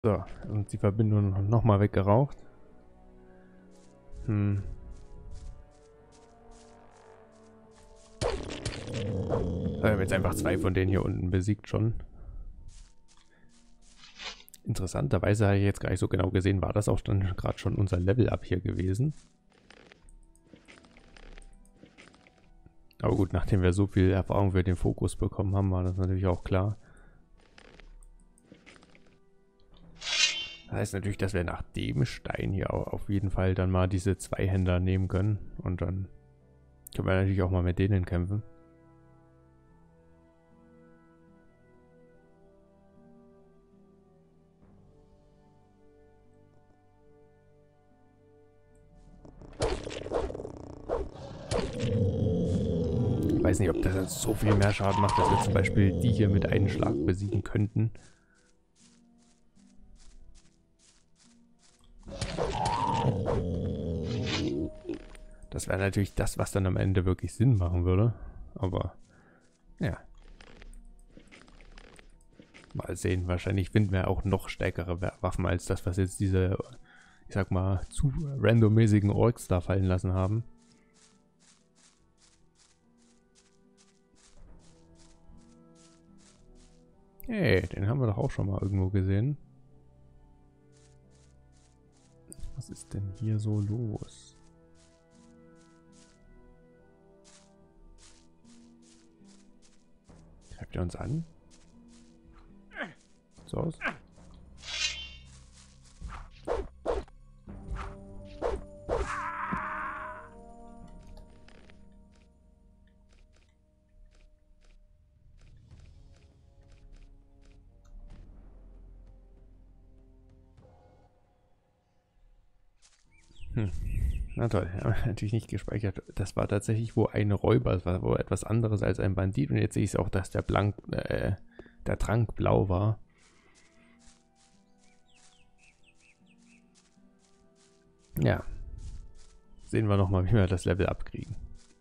So, und die Verbindung nochmal weggeraucht. Wir haben jetzt einfach 2 von denen hier unten besiegt schon. Interessanterweise habe ich jetzt gar nicht so genau gesehen, war das auch dann gerade schon unser Level-Up hier gewesen. Aber gut, nachdem wir so viel Erfahrung für den Fokus bekommen haben, war das natürlich auch klar. Das heißt natürlich, dass wir nach dem Stein hier auch auf jeden Fall dann mal diese Zweihänder nehmen können. Und dann können wir natürlich auch mal mit denen kämpfen. Ich weiß nicht, ob das jetzt so viel mehr Schaden macht, dass wir zum Beispiel die hier mit einem Schlag besiegen könnten. Das wäre natürlich das, was dann am Ende wirklich Sinn machen würde. Aber, ja. Mal sehen. Wahrscheinlich finden wir auch noch stärkere Waffen als das, was jetzt diese, ich sag mal, zu randommäßigen Orks da fallen lassen haben. Hey, den haben wir doch auch schon mal irgendwo gesehen. Was ist denn hier so los? Greift er uns an? So aus? Na toll, haben wir natürlich nicht gespeichert. Das war tatsächlich wohl ein Räuber, das war wohl etwas anderes als ein Bandit. Und jetzt sehe ich es auch, dass der der Trank blau war. Ja. Sehen wir nochmal, wie wir das Level abkriegen.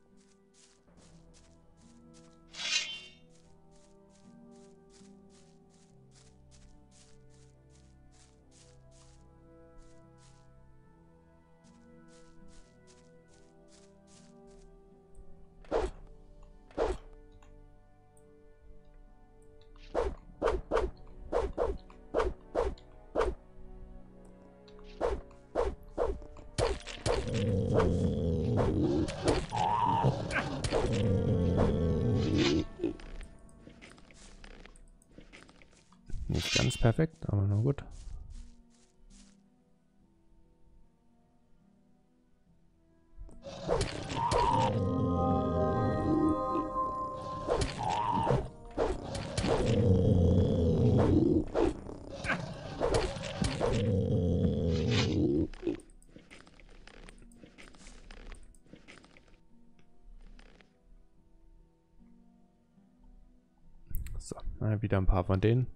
Nicht ganz perfekt, aber na gut. So, wieder ein paar von denen.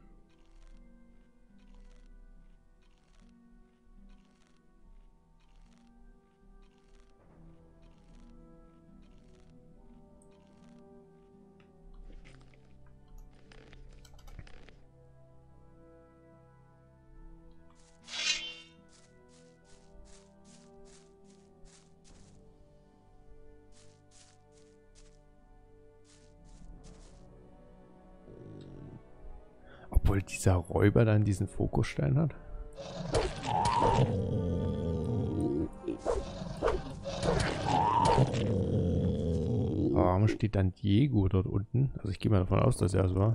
Obwohl dieser Räuber dann diesen Fokusstein hat. Aber warum steht dann Diego dort unten? Also ich gehe mal davon aus, dass er so war.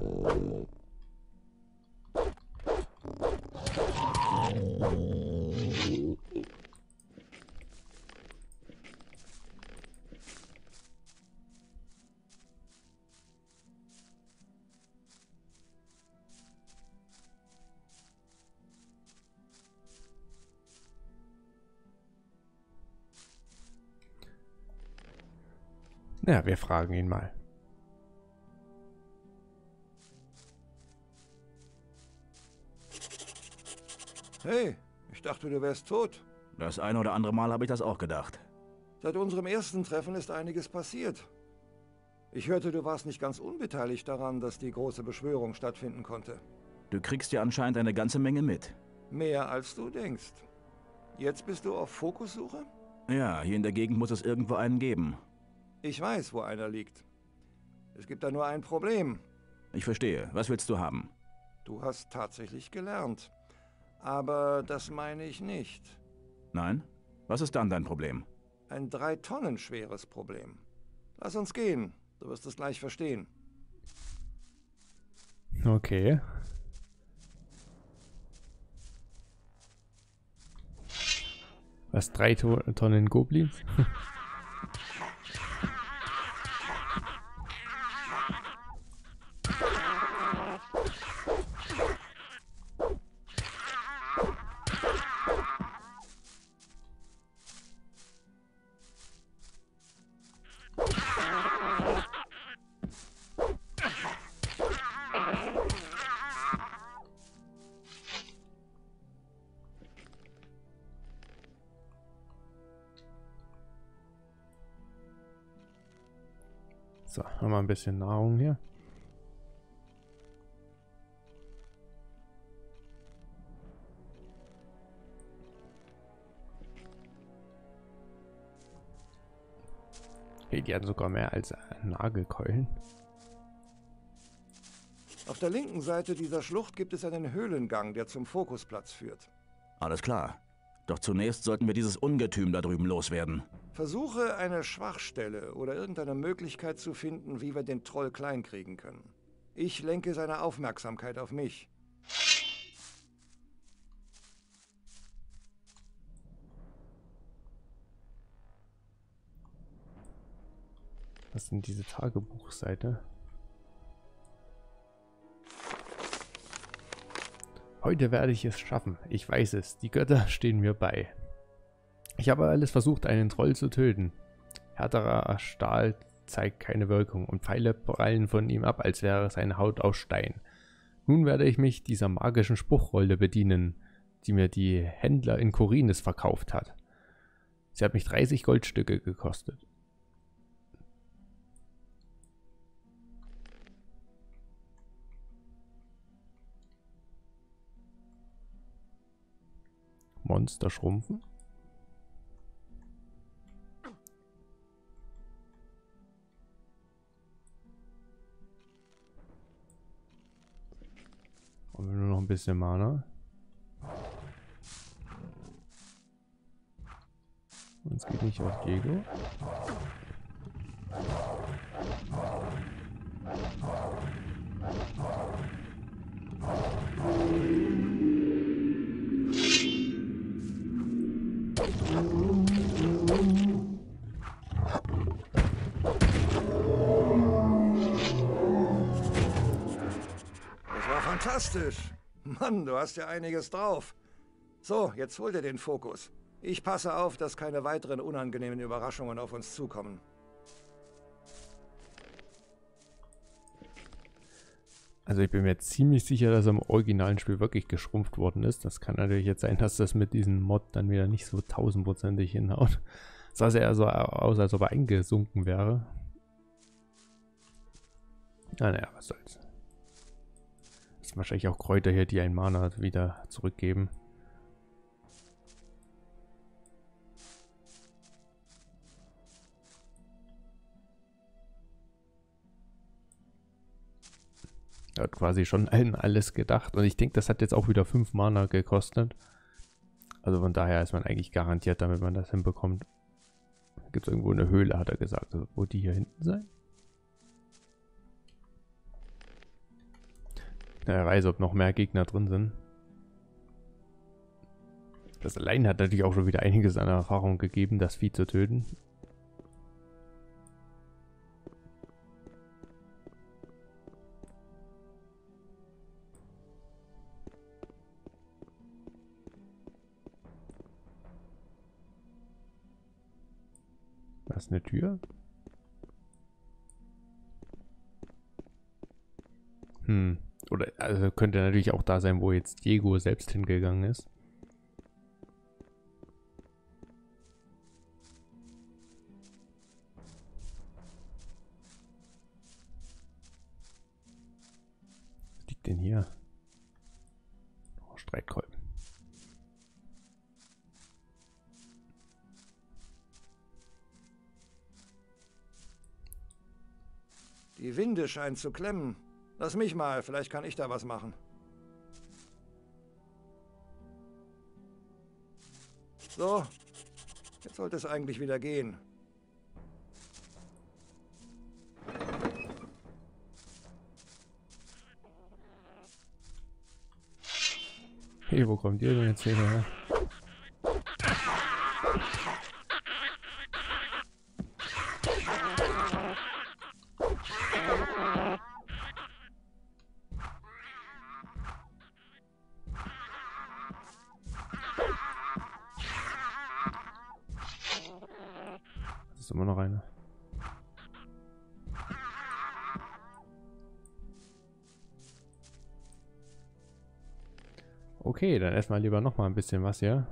Ja, wir fragen ihn mal. Hey, ich dachte, du wärst tot. Das ein oder andere Mal habe ich das auch gedacht. Seit unserem ersten Treffen ist einiges passiert. Ich hörte, du warst nicht ganz unbeteiligt daran, dass die große Beschwörung stattfinden konnte. Du kriegst ja anscheinend eine ganze Menge mit. Mehr als du denkst. Jetzt bist du auf Fokussuche? Ja, hier in der Gegend muss es irgendwo einen geben. Ich weiß, wo einer liegt. Es gibt da nur ein Problem. Ich verstehe. Was willst du haben? Du hast tatsächlich gelernt. Aber das meine ich nicht. Nein? Was ist dann dein Problem? Ein 3 Tonnen schweres Problem. Lass uns gehen. Du wirst es gleich verstehen. Okay. Was, 3 Tonnen Goblins? So, haben wir ein bisschen Nahrung hier. Okay, die hatten sogar mehr als Nagelkeulen. Auf der linken Seite dieser Schlucht gibt es einen Höhlengang, der zum Fokusplatz führt. Alles klar. Doch zunächst sollten wir dieses Ungetüm da drüben loswerden. Versuche eine Schwachstelle oder irgendeine Möglichkeit zu finden, wie wir den Troll kleinkriegen können. Ich lenke seine Aufmerksamkeit auf mich. Was ist denn diese Tagebuchseite? Heute werde ich es schaffen. Ich weiß es. Die Götter stehen mir bei. Ich habe alles versucht, einen Troll zu töten. Härterer Stahl zeigt keine Wirkung und Pfeile prallen von ihm ab, als wäre seine Haut aus Stein. Nun werde ich mich dieser magischen Spruchrolle bedienen, die mir die Händler in Khorinis verkauft hat. Sie hat mich 30 Goldstücke gekostet. Monster schrumpfen. Und nur noch ein bisschen Mana. Und es geht nicht auf Diego. Das war fantastisch. Mann, du hast ja einiges drauf. So, jetzt hol dir den Fokus. Ich passe auf, dass keine weiteren unangenehmen Überraschungen auf uns zukommen. Also ich bin mir ziemlich sicher, dass er im originalen Spiel wirklich geschrumpft worden ist. Das kann natürlich jetzt sein, dass das mit diesem Mod dann wieder nicht so 1000%ig hinhaut. Sah sehr so aus, als ob er eingesunken wäre. Naja, was soll's. Das sind wahrscheinlich auch Kräuter hier, die ein Mana wieder zurückgeben. Er hat quasi schon allen alles gedacht. Und ich denke, das hat jetzt auch wieder 5 Mana gekostet. Also von daher ist man eigentlich garantiert, damit man das hinbekommt. Gibt es irgendwo eine Höhle, hat er gesagt. Also, wo die hier hinten sein? Ja, er weiß, ob noch mehr Gegner drin sind. Das allein hat natürlich auch schon wieder einiges an Erfahrung gegeben, das Vieh zu töten. Das ist eine Tür. Oder also könnte natürlich auch da sein, wo jetzt Diego selbst hingegangen ist. Was liegt denn hier? Streitkolben. Die Winde scheinen zu klemmen. Lass mich mal, vielleicht kann ich da was machen. So, jetzt sollte es eigentlich wieder gehen. Hey, wo kommt ihr denn jetzt her? Das ist immer noch eine. Okay, dann erstmal lieber noch mal ein bisschen was hier.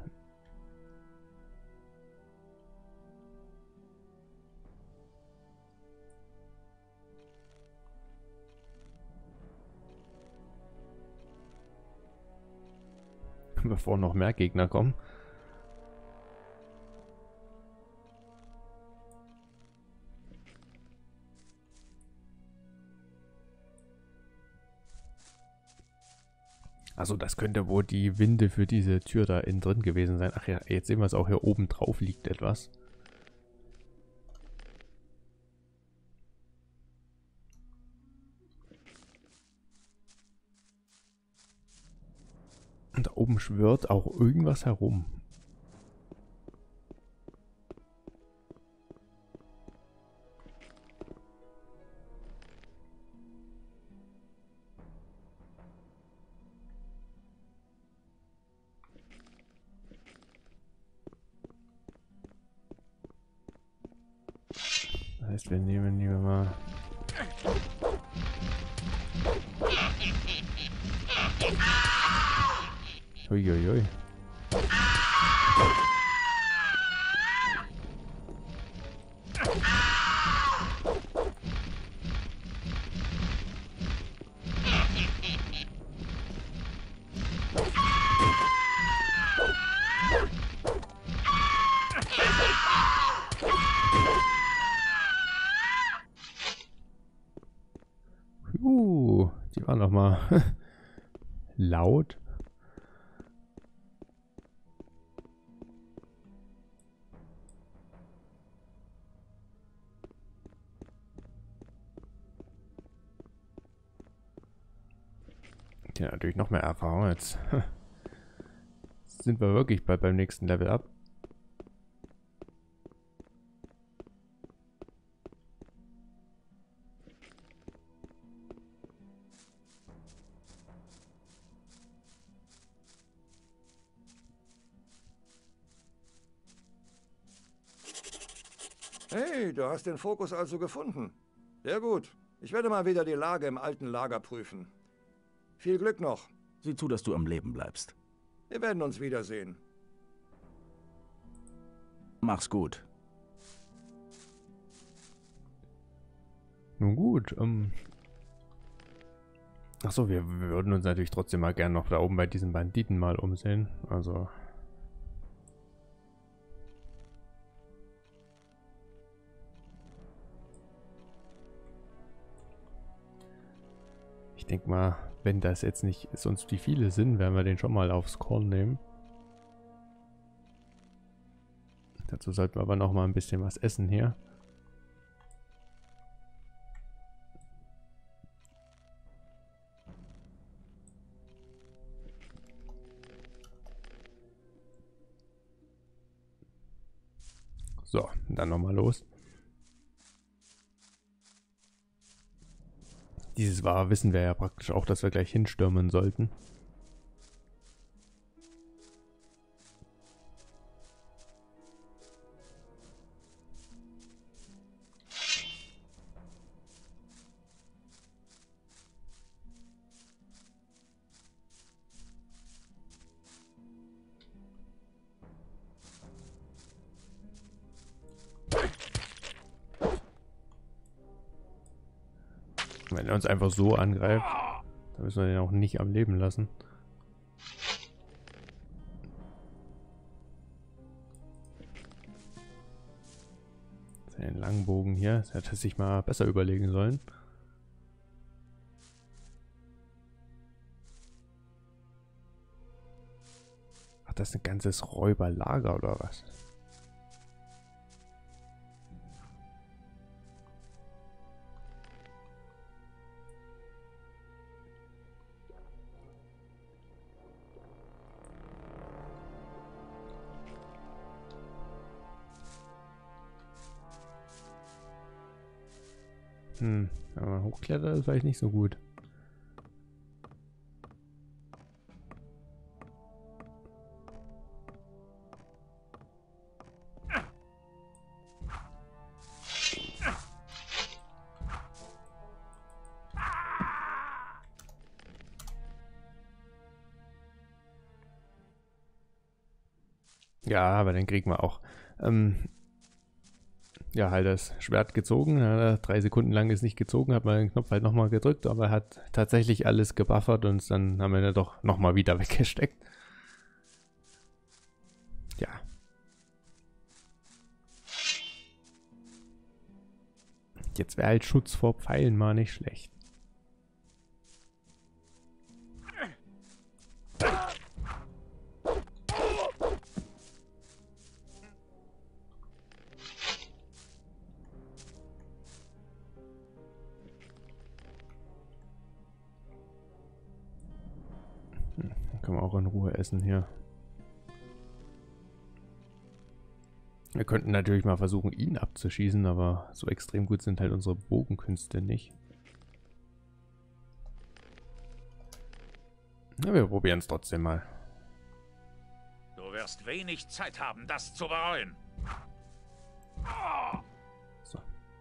Bevor noch mehr Gegner kommen. Also das könnte wohl die Winde für diese Tür da innen drin gewesen sein. Ach ja, jetzt sehen wir es auch, hier oben drauf liegt etwas. Und da oben schwirrt auch irgendwas herum. Das heißt, wir nehmen lieber mal... Uiuiui. Die war noch mal laut. Ja, natürlich noch mehr Erfahrung. Jetzt sind wir wirklich bald beim nächsten Level up. Hey, du hast den Fokus also gefunden. Sehr gut. Ich werde mal wieder die Lage im alten Lager prüfen. Viel Glück noch. Sieh zu, dass du am Leben bleibst. Wir werden uns wiedersehen. Mach's gut. Nun gut, achso, wir würden uns natürlich trotzdem mal gern noch da oben bei diesen Banditen mal umsehen. Also... Ich denke mal, wenn das jetzt nicht sonst wie viele sind, werden wir den schon mal aufs Korn nehmen. Dazu sollten wir aber noch mal ein bisschen was essen hier. So, dann nochmal los. Dieses war, wissen wir ja praktisch auch, dass wir gleich hinstürmen sollten. Wenn er uns einfach so angreift, dann müssen wir den auch nicht am Leben lassen. einen langen Bogen hier. Das hätte sich mal besser überlegen sollen. Ach, das ist ein ganzes Räuberlager oder was? Aber hochklettern ist vielleicht nicht so gut. Ja, aber den kriegen wir auch. Ja, halt das Schwert gezogen. 3 Sekunden lang ist nicht gezogen, hat man den Knopf halt nochmal gedrückt, aber er hat tatsächlich alles gebuffert und dann haben wir ihn doch nochmal wieder weggesteckt. Ja. Jetzt wäre halt Schutz vor Pfeilen mal nicht schlecht. Können wir auch in Ruhe essen hier. Wir könnten natürlich mal versuchen, ihn abzuschießen, aber so extrem gut sind halt unsere Bogenkünste nicht. Na, wir probieren es trotzdem mal. Du wirst wenig Zeit haben, das zu bereuen. So.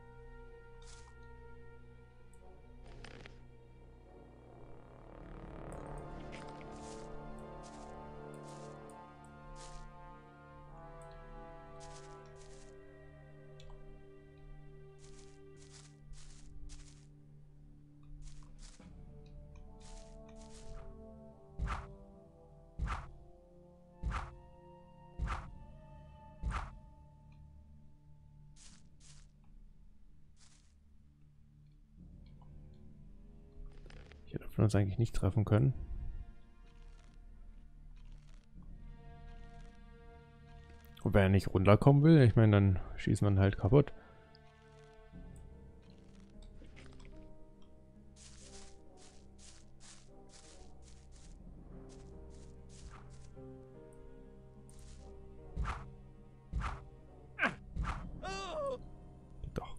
Hier dürfen wir uns eigentlich nicht treffen können. Und wenn er nicht runterkommen will, ich meine, dann schießt man halt kaputt. Doch.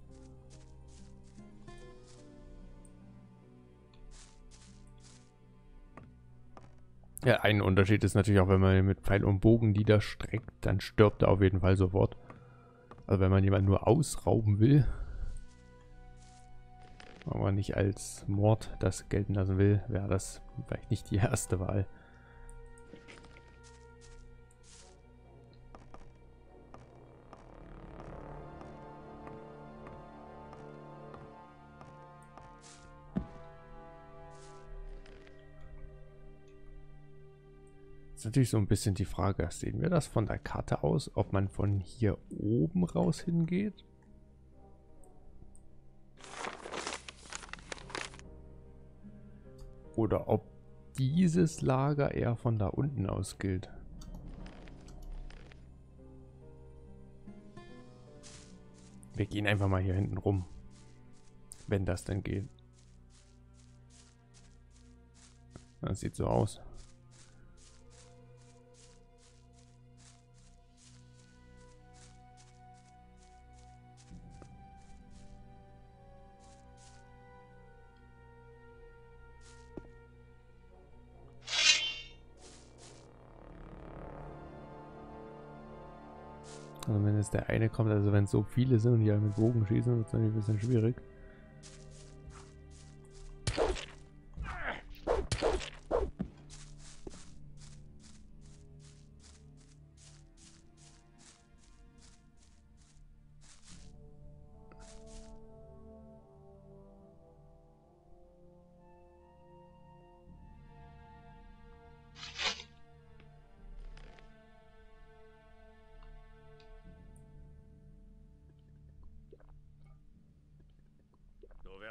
Ja, ein Unterschied ist natürlich auch, wenn man mit Pfeil und Bogen niederstreckt, dann stirbt er auf jeden Fall sofort. Also wenn man jemanden nur ausrauben will, aber nicht als Mord das gelten lassen will, wäre das vielleicht nicht die erste Wahl. Ist natürlich so ein bisschen die Frage, sehen wir das von der Karte aus, ob man von hier oben raus hingeht? Oder ob dieses Lager eher von da unten aus gilt? Wir gehen einfach mal hier hinten rum, wenn das denn geht. Das sieht so aus. Also wenn jetzt der eine kommt, also wenn es so viele sind und die halt mit Bogen schießen, wird es natürlich ein bisschen schwierig.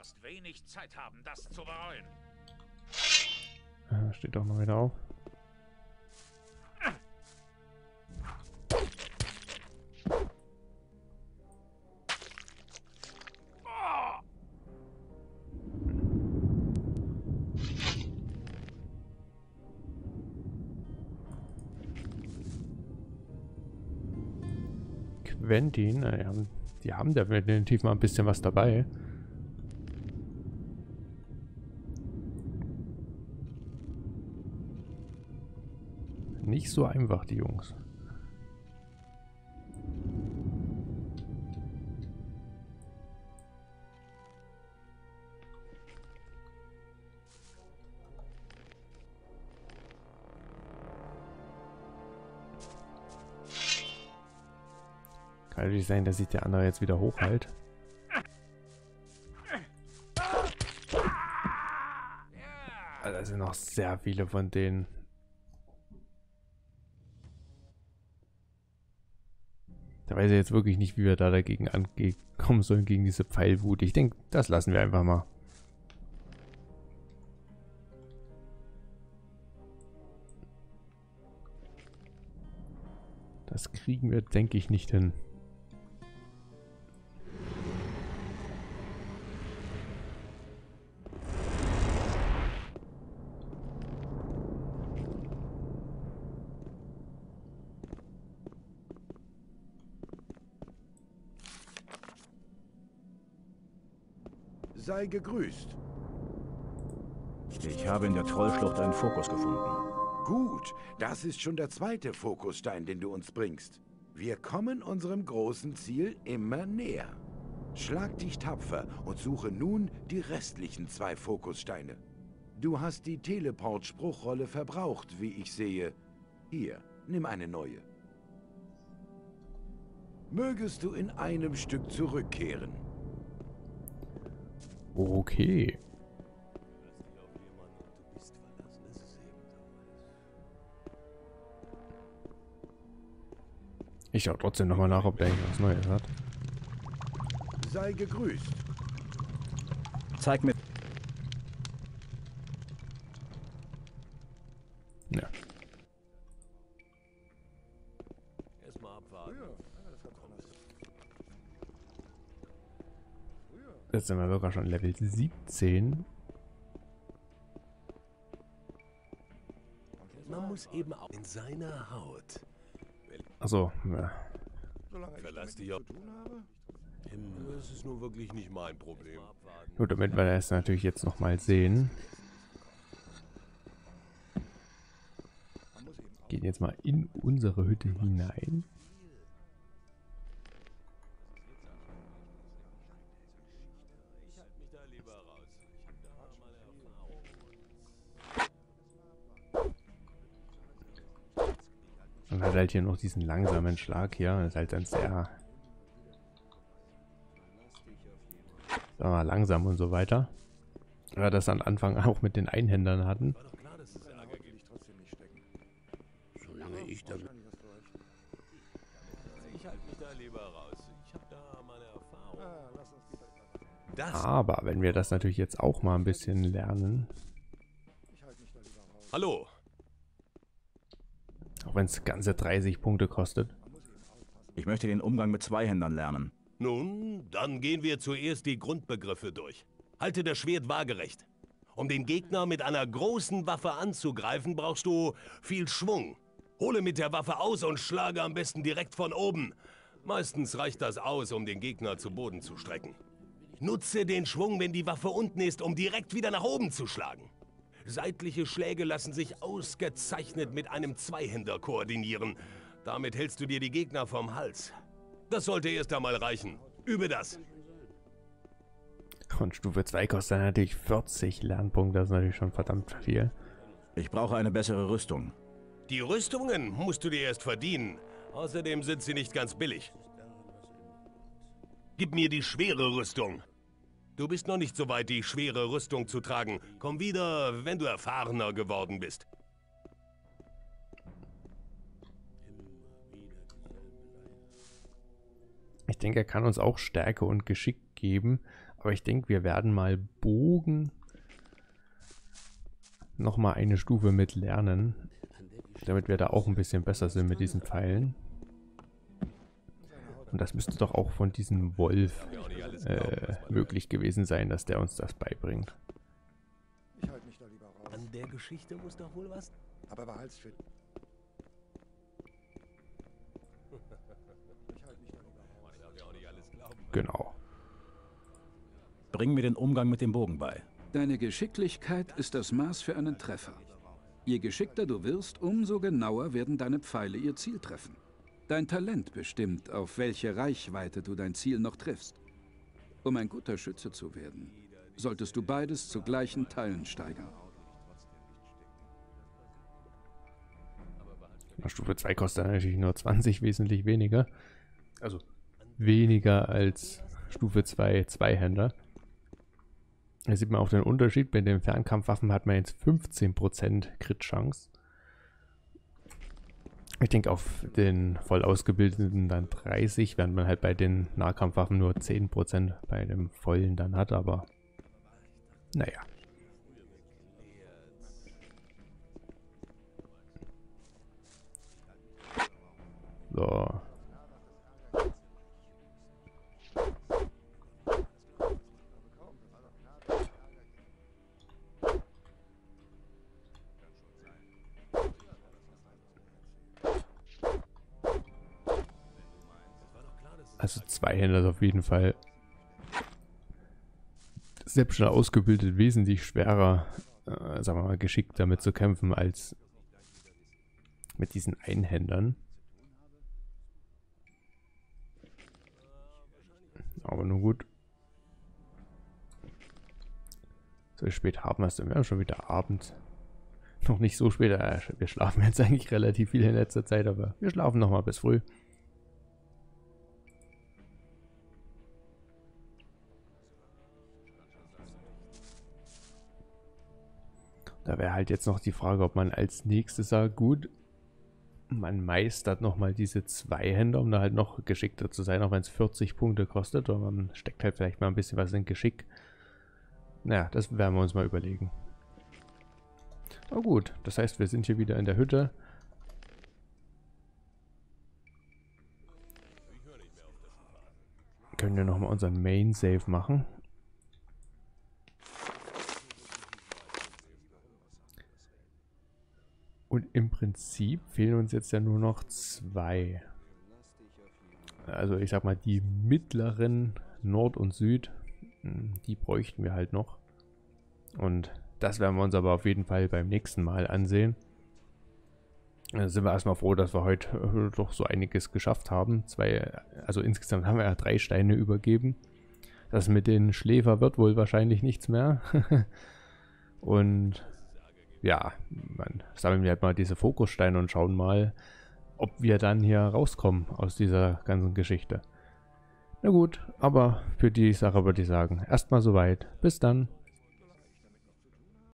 wirst wenig Zeit haben, das zu bereuen. Steht doch noch wieder auf. Quentin, die haben definitiv mal ein bisschen was dabei. Nicht so einfach, die Jungs. Kann natürlich sein, dass sich der andere jetzt wieder hochhält. Also da sind noch sehr viele von denen. Da weiß ich jetzt wirklich nicht, wie wir da dagegen ankommen sollen, gegen diese Pfeilwut. Ich denke, das lassen wir einfach mal. Das kriegen wir, denke ich, nicht hin. Sei gegrüßt. Ich habe in der Trollschlucht einen Fokus gefunden. Gut, das ist schon der zweite Fokusstein, den du uns bringst. Wir kommen unserem großen Ziel immer näher. Schlag dich tapfer und suche nun die restlichen 2 Fokussteine. Du hast die Teleport-Spruchrolle verbraucht, wie ich sehe. Hier, nimm eine neue. Mögest du in einem Stück zurückkehren. Okay. Ich schaue trotzdem nochmal nach, ob der irgendwas Neues hat. Sei gegrüßt. Zeig mir. Ja. Erstmal abwarten. Jetzt sind wir sogar schon Level 17. Man muss eben auch in seiner Haut. Achso, ja. Verlass dich auf. Das ist nun wirklich nicht mein Problem. Gut, damit wir das natürlich jetzt nochmal sehen. Gehen jetzt mal in unsere Hütte hinein. Und hat halt hier noch diesen langsamen Schlag hier. Das ist halt dann sehr, sagen wir mal, langsam und so weiter. Aber das am Anfang auch mit den Einhändern hatten. Solange ich da... Ich halte mich da lieber raus. Ich habe da meine Erfahrung. Aber wenn wir das natürlich jetzt auch mal ein bisschen lernen. Hallo. Auch wenn es ganze 30 Punkte kostet. Ich möchte den Umgang mit Zweihändern lernen. Nun, dann gehen wir zuerst die Grundbegriffe durch. Halte das Schwert waagerecht. Um den Gegner mit einer großen Waffe anzugreifen, brauchst du viel Schwung. Hole mit der Waffe aus und schlage am besten direkt von oben. Meistens reicht das aus, um den Gegner zu Boden zu strecken. Nutze den Schwung, wenn die Waffe unten ist, um direkt wieder nach oben zu schlagen. Seitliche Schläge lassen sich ausgezeichnet mit einem Zweihänder koordinieren. Damit hältst du dir die Gegner vom Hals. Das sollte erst einmal reichen. Übe das. Und Stufe 2 kostet natürlich 40 Lernpunkte. Das ist natürlich schon verdammt viel. Ich brauche eine bessere Rüstung. Die Rüstungen musst du dir erst verdienen. Außerdem sind sie nicht ganz billig. Gib mir die schwere Rüstung. Du bist noch nicht so weit, die schwere Rüstung zu tragen. Komm wieder, wenn du erfahrener geworden bist. Ich denke, er kann uns auch Stärke und Geschick geben. Aber ich denke, wir werden mal Bogen nochmal eine Stufe mit lernen, damit wir da auch ein bisschen besser sind mit diesen Pfeilen. Und das müsste doch auch von diesem Wolf möglich gewesen sein, dass der uns das beibringt. Ich halte mich da lieber raus. An der Geschichte muss doch wohl was... Aber behalt's für... Ich halte mich da lieber raus. Genau. Bring mir den Umgang mit dem Bogen bei. Deine Geschicklichkeit ist das Maß für einen Treffer. Je geschickter du wirst, umso genauer werden deine Pfeile ihr Ziel treffen. Dein Talent bestimmt, auf welche Reichweite du dein Ziel noch triffst. Um ein guter Schütze zu werden, solltest du beides zu gleichen Teilen steigern. Stufe 2 kostet natürlich nur 20, wesentlich weniger. Also weniger als Stufe 2 Zweihänder. Da sieht man auch den Unterschied. Bei den Fernkampfwaffen hat man jetzt 15% Crit-Chance. Ich denke auf den voll ausgebildeten dann 30, während man halt bei den Nahkampfwaffen nur 10% bei dem vollen dann hat, aber naja. So. Also Zweihänder ist auf jeden Fall selbst schon ausgebildet wesentlich schwerer, sagen wir mal, geschickt damit zu kämpfen als mit diesen Einhändern. Aber nun gut. So spät haben wir es denn? Wir haben schon wieder Abend. Noch nicht so spät. Wir schlafen jetzt eigentlich relativ viel in letzter Zeit, aber wir schlafen nochmal bis früh. Da wäre halt jetzt noch die Frage, ob man als nächstes sagt, gut, man meistert nochmal diese Zweihänder, um da halt noch geschickter zu sein, auch wenn es 40 Punkte kostet. Oder man steckt halt vielleicht mal ein bisschen was in Geschick. Naja, das werden wir uns mal überlegen. Aber gut, das heißt, wir sind hier wieder in der Hütte. Können wir nochmal unseren Main Save machen. Und im Prinzip fehlen uns jetzt ja nur noch 2. Also ich sag mal, die mittleren Nord und Süd, die bräuchten wir halt noch. Und das werden wir uns aber auf jeden Fall beim nächsten Mal ansehen. Da sind wir erstmal froh, dass wir heute doch so einiges geschafft haben. Also insgesamt haben wir ja 3 Steine übergeben. Das mit den Schläfer wird wohl wahrscheinlich nichts mehr. Und ja, dann sammeln wir halt mal diese Fokussteine und schauen mal, ob wir dann hier rauskommen aus dieser ganzen Geschichte. Na gut, aber für die Sache würde ich sagen, erstmal soweit. Bis dann.